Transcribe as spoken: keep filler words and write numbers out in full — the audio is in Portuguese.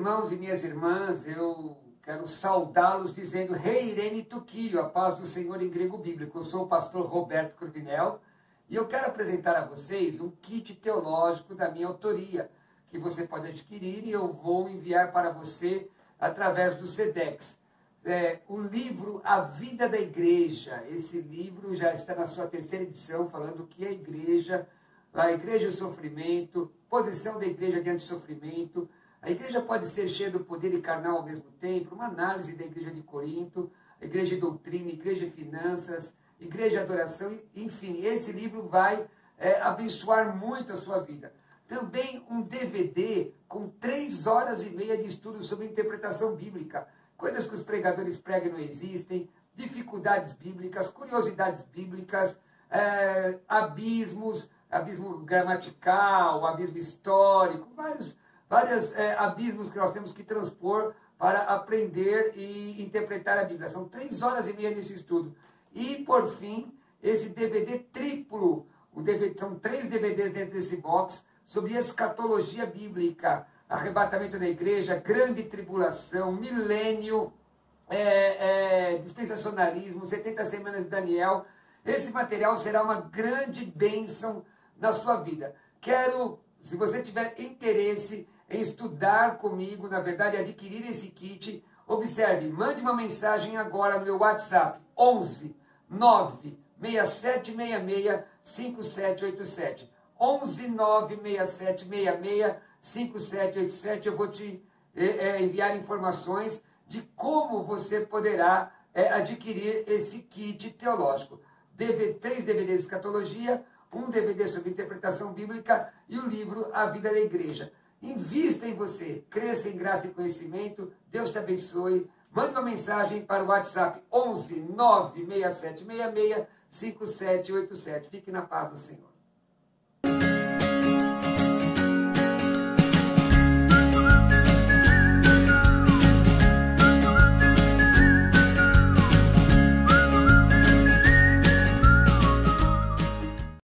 irmãos e minhas irmãs, eu quero saudá-los dizendo Rei Irene Tuquilho, a paz do Senhor em grego bíblico. Eu sou o pastor Roberto Cruvinel e eu quero apresentar a vocês um kit teológico da minha autoria, que você pode adquirir e eu vou enviar para você através do Sedex. É, o livro A Vida da Igreja, esse livro já está na sua terceira edição, falando o que é a igreja, a igreja e o sofrimento, posição da igreja diante do sofrimento. A igreja pode ser cheia do poder e carnal ao mesmo tempo, uma análise da igreja de Corinto, a igreja de doutrina, igreja de finanças, igreja de adoração, enfim, esse livro vai é, abençoar muito a sua vida. Também um D V D com três horas e meia de estudo sobre interpretação bíblica, coisas que os pregadores pregam e não existem, dificuldades bíblicas, curiosidades bíblicas, é, abismos, abismo gramatical, abismo histórico, vários, vários é, abismos que nós temos que transpor para aprender e interpretar a Bíblia. São três horas e meia nesse estudo. E, por fim, esse D V D triplo, o D V D, são três D V Ds dentro desse box, sobre escatologia bíblica, arrebatamento da igreja, grande tribulação, milênio, é, é, dispensacionalismo, setenta semanas de Daniel. Esse material será uma grande bênção na sua vida. Quero, se você tiver interesse em estudar comigo, na verdade, adquirir esse kit, observe, mande uma mensagem agora no meu WhatsApp, onze nove seis sete seis seis cinco sete oito sete. onze nove seis sete seis seis cinco sete oito sete. Eu vou te é, enviar informações de como você poderá é, adquirir esse kit teológico. D V, três D V Ds de escatologia, um D V D sobre interpretação bíblica e o livro A Vida da Igreja. Invista em você, cresça em graça e conhecimento, Deus te abençoe. Mande uma mensagem para o WhatsApp onze nove seis sete seis seis cinco sete oito sete. Fique na paz do Senhor.